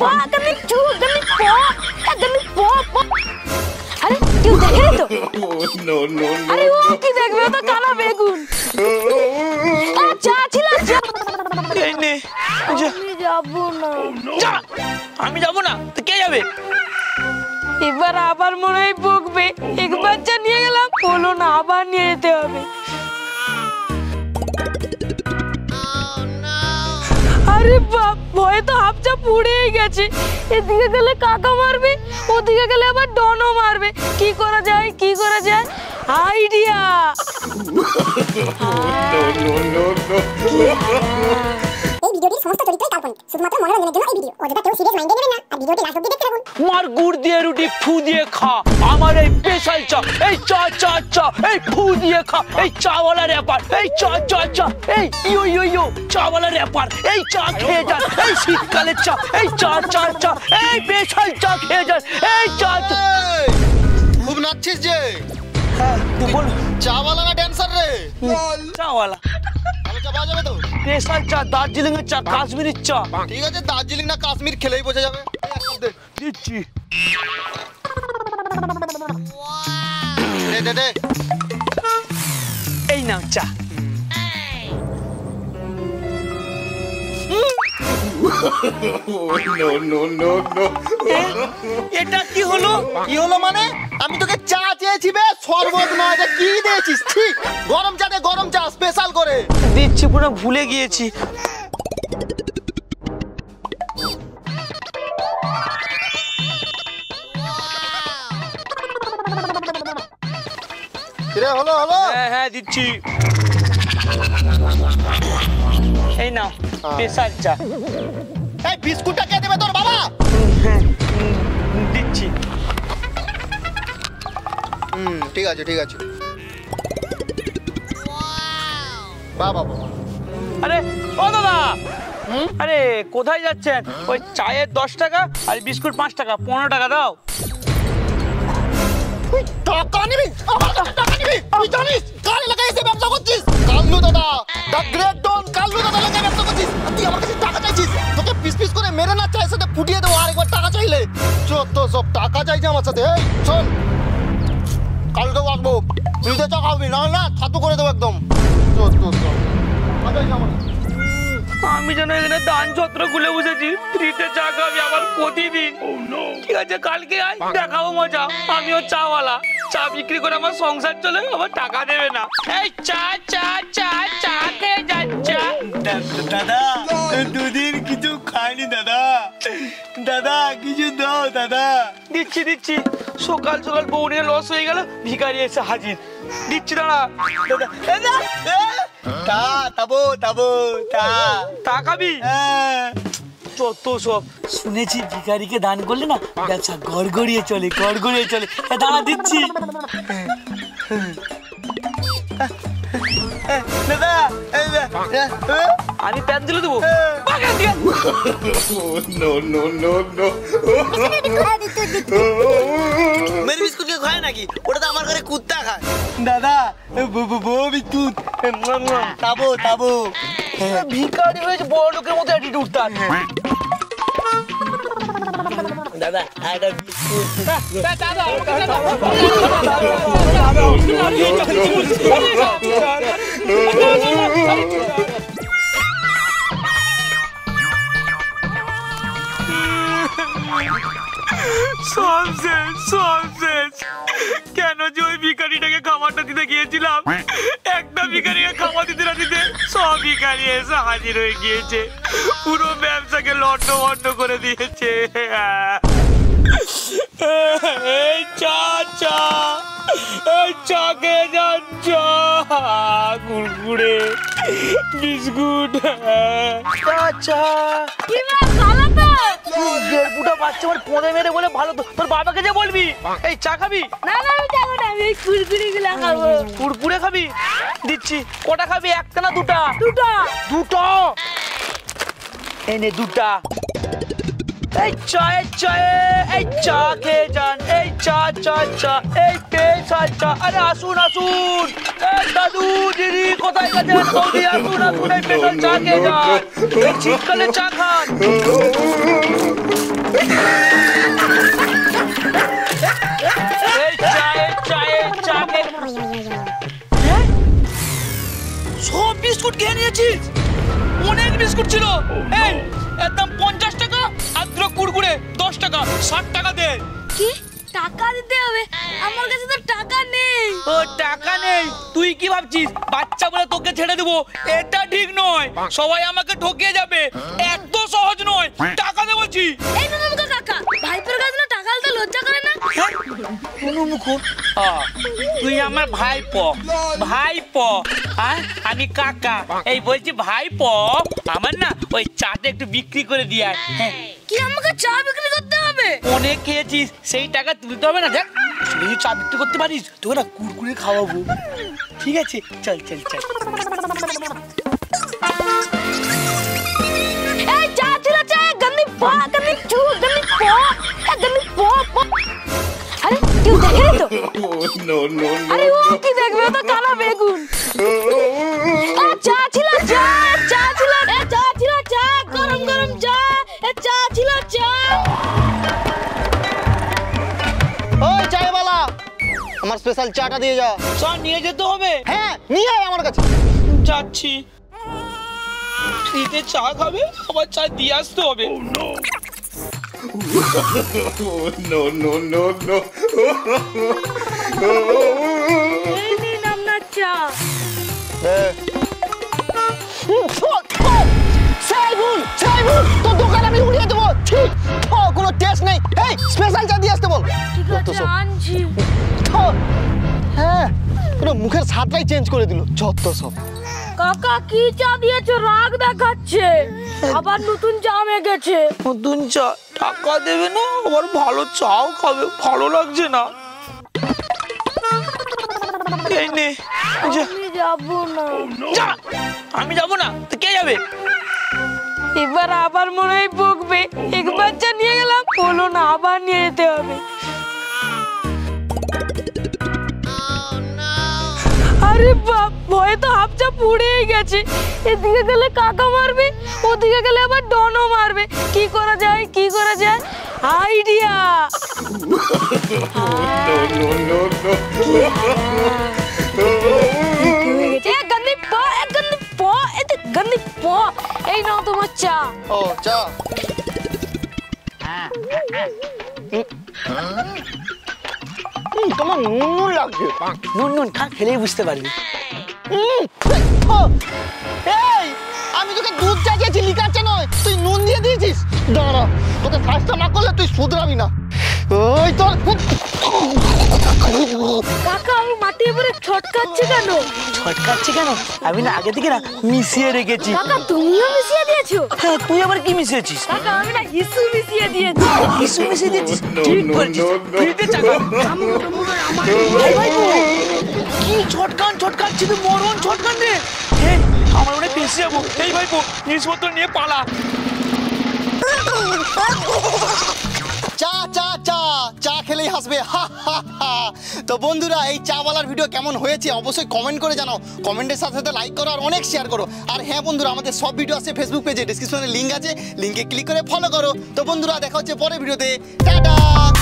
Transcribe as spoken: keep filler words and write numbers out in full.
পাকানি চুদানি পা কাদানি পা আরে কেউ দেখে তো নো নো আরে ও কি দেখবে তো কালা বেগুন আচ্ছা ছিল এই নে আমি যাব না যা আমি যাব না তো কে যাবে এবার আবার মনে হয় বকবে এক বাচ্চা নিয়ে গেলাম হলো না আবার নিয়ে যেতে হবে আরে বাপ ভয়ে তো হাফচা পুড়েই গেছে এদিকে গেলে কাকা মারবে ওদিকে গেলে আবার ডনও মারবে কি করা যায় কি করা যায় আইডিয়া এই ভিডিওটির সমস্ত চরিত্রই কাল্পনিক শুধুমাত্র মনোরঞ্জনের জন্য এই ভিডিও অযথা কেউ সিরিয়াস মাইন্ডে নেবেন না আর ভিডিওটি লাস্ট অবধি দেখতে থাকুন মার গুড় দিয়ে রুটি ফু দিয়ে খা আমার এই স্পেশাল চা এই চা চা চা এই ফু দিয়ে খা এই চাওয়ালা র্যাপার এই চা চা চা এই ইয়ো ইয়ো ইয়ো চাওয়ালা র্যাপার এই চা খেয়ে যান এই শীতকালের চা এই চা চা চা এই স্পেশাল চা খেয়ে যান এই চা খুব নাচছিস যে হ্যাঁ তুই বল চাওয়ালা না ড্যান্সার রে চাওয়ালা ভালো চা পাওয়া যাবে তো স্পেশাল চা দার্জিলিং এর চা কাশ্মীরের চা ঠিক আছে দার্জিলিং না কাশ্মীর খেলেই বোঝা যাবে দিচ্ছি দে দে দে এই নাও চা নো নো নো নো এটা কি হলো কি হলো মানে আমি তোকে চা চেয়েছি বে শরবত না এটা কি দিয়েছিস ঠিক গরম চা দে গরম চা স্পেশাল করে দিচ্ছি পুরো ভুলে গিয়েছি রে হলো হলো হ্যাঁ হ্যাঁ দিচ্ছি এই নাও স্পেশাল চা এই বিস্কুটটা কে দেবে তোর বাবা দিচ্ছি হুম ঠিক আছে ঠিক আছে বাবা বাবা আরে ও দাদা আরে কোথায় যাচ্ছেন ওই চায়ের দশ টাকা আর বিস্কুট পাঁচ টাকা পনেরো টাকা দাও টাকা নিবি আমার কাছে টাকা নিবি তুই জানিস কার এলাকায় এসে ব্যবসা করছিস কাল্লু দাদা দা গ্রেট ডন কাল্লু দাদা এলাকায় ব্যবসা করছিস তুই আমার কাছে টাকা চাইছিস তোকে পিস পিস করে মেরে না চায়ের সাথে ফুটিয়ে দেবো আরেকবার টাকা চাইলে যত সব টাকা চাইছে আমার সাথে এই শোন কালকেও আসবো তুই তো চা খাবি না না ছাতু করে দেবো একদম যত সব আমি যেন এখানে দান ছত্র খুলে বসেছি ফ্রিতে চা খাবি আবার প্রতিদিন ঠিক আছে কালকে আয় দেখাবো মজা আমিও চাওয়ালা চা বিক্রি করে আমার সংসার চলে আমার টাকা দেবে না এই চা চা চা চা খেয়ে যাচ্ছে দাদা দুদিন কিছু খাইনি দাদা দাদা কিছু দাও দাদা দিচ্ছি দিচ্ছি সকাল সকাল বউ নিয়ে লস হয়ে গেল ভিখারি এসে হাজির দিচ্ছি দাঁড়া দাদা তা তাবো তাবো তা তা খাবি যত সব শুনেছি ভিখারিকে দান করলে না ব্যবসা গড়গড়িয়ে চলে গড়গড়িয়ে চলে দাঁড়া দিচ্ছি দাদা আমি প্যান দিলে দেবো মেরি বিস্কুট কে খায় নাকি ওটা তো আমার ঘরে কুত্তা খায় দাদা বউ বিস্কুট তাবো তাবো ভিখারি হয়েছে বড় লোকের মতো অ্যাটিটিউড তার দাদা একটা বিস্কুট সব শেষ সব শেষ কেন যে ওই ভিখারিটাকে খাবারটা দিতে গিয়েছিলাম একটা ভিখারিকে খাবার দিতে না দিতে সব ভিখারি এসে হাজির হয়ে গিয়েছে পুরো ব্যবসাকে লন্ড ভন্ড করে দিয়েছে এই চা চা এই চা খেয়ে যান চা কুড়কুড়ে বিস্কুট চা চা দেড়পুটা বাচ্চা আমার পদে মেরে বলে ভালো তো তোর বাবাকে যে বলবি এই চা খাবি না না আমি যাবো না আমি কুরকুরি গুলো খাবো কুরকুরে খাবি দিচ্ছি কটা খাবি একটা না দুটা দুটো দুটো এনে দুটা এই চা এই চা এই চা খেয়ে যান এই চা চা চা এই স্পেশাল চা আরে আসুন আসুন এই দাদু দিদি কোথায় গেছেন বৌদি আসুন আসুন এই স্পেশাল চা খেয়ে যান এই শীতকালে চা খান বিস্কুট খেয়ে নিয়েছিস? অনেক বিস্কুট ছিল। এই একদম পঞ্চাশ টাকা আর দুটো কুড়কুড়ে দশ টাকা, ষাট টাকা দে। কি টাকা দিতে হবে? আমার কাছে তো টাকা নেই। ও টাকা নেই? তুই কি ভাবছিস বাচ্চা বলে তোকে ছেড়ে দেবো? এটা ঠিক নয়, সবাই আমাকে ঠকিয়ে যাবে। এত সহজ নয়, টাকা দে বলছি। এই নমুখা কাকা, ভাইপোর কাছে না টাকা আনতে লজ্জা করে না? তুই আমার ভাইপো, ভাইপো হ্যাঁ আমি কাকা। এই বলছি ভাইপো, আমার না ওই চাটা একটু বিক্রি করে দিয়ে আয়। হ্যাঁ কি আমাকে চা বিক্রি করতে হবে? অনেক খেয়েছিস, সেই টাকা তুলতে হবে না। দেখ যদি চা বিক্রি করতে পারিস তোকে না কুড়কুড়ে খাওয়াবো। ঠিক আছে চল চল চল। এই চা ছিল চা, গন্দি পা, গন্দি চু, গন্দি পা, গন্দি পা। আরে কেউ দেখে তো? নো নো আরে ও কি দেখবে? ও তো কালা বেগুন। এ চা ছিল চা, চা ছিল, এ চা ছিল চা, গরম গরম চা, এ চা ছিল চা। ওই চায়ওয়ালা, আমার স্পেশাল চাটা দিয়ে যা। চা নিয়ে যেতে হবে? হ্যাঁ নিয়ে আয় আমার কাছে। যাচ্ছি। ফ্রিতে চা খাবে, আবার চা দিয়ে আসতে হবে। নো নো নো নো এই নিন আপনার চা। সাইবুল, সাইবুল, তোর দোকান আমি উড়িয়ে দেবো। ঠিক কোনো টেস্ট নেই। এই স্পেশাল চা দিয়ে আসতে বল। ঠিক আছে আনছি। হ্যাঁ পুরো মুখের স্বাদটাই চেঞ্জ করে দিল। যত সব কাকা কি চা দিয়েছো? রাগ দেখাচ্ছে। আবার নতুন চা মেখেছে। নতুন চা? টাকা দেবে না, আবার ভালো চাও খাবে। ভালো লাগছে না। এই নে যা। আমি যাবো না। যা। আমি যাবো না তো কে যাবে? এবার আবার মনে হয় বকবে। একবার চা নিয়ে গেলাম, বলো না আবার নিয়ে যেতে হবে। আরে বাপ, ভয়ে তো হাফ চা পুড়েই গেছে। এদিকে গেলে কাকা মারবে, ওদিকে গেলে আবার ডনও মারবে। কি করা যায়, কি করা যায়? আইডিয়া। নো নো নো এ গন্দি পা, এ গন্দি পা, এ গন্দি পা। এই নাও তোমার চা। ও চা। তোমার নুন লাগছে। নুন নুন খা, খেলেই বুঝতে পারবি। এই আমি তোকে দুধ চা দিয়েছি, লিকার চা নয়। তুই নুন দিয়ে দিয়েছিস। দাঁড়া, তোকে ফার্স্টটা না করলে তুই শুধরাবি না। ওই তোর কাকা আমি মাটির উপরে ছটকাচ্ছি কেন? ছটকাচ্ছে কেন? আমি না আগে থেকে না মিশিয়ে রেখেছি। কাকা তুমিও মিশিয়ে দিয়েছো? হ্যাঁ তুই আবার কি মিশিয়েছিস? কাকা আমি না হিসু মিশিয়ে দিয়েছি। কিছু মিশিয়ে দিয়েছিস? ঠিক করেছিস। ফ্রিতে চা খা। ভাই ভাই কি ছটকান ছটকাচ্ছি তুই? মরণ ছটকান রে। এই আমার মনে পেশে যাবো। এই ভাইপো জিনিসপত্র নিয়ে পালা। চা চা চা চা খেলেই হাসবে। হা হা হা। তো বন্ধুরা এই চাওয়ালার ভিডিও কেমন হয়েছে অবশ্যই কমেন্ট করে জানাও। কমেন্টের সাথে সাথে লাইক করো আর অনেক শেয়ার করো। আর হ্যাঁ বন্ধুরা, আমাদের সব ভিডিও আছে ফেসবুক পেজে, ডেসক্রিপশনে লিঙ্ক আছে, লিঙ্কে ক্লিক করে ফলো করো। তো বন্ধুরা দেখা হচ্ছে পরের ভিডিওতে। টাটা।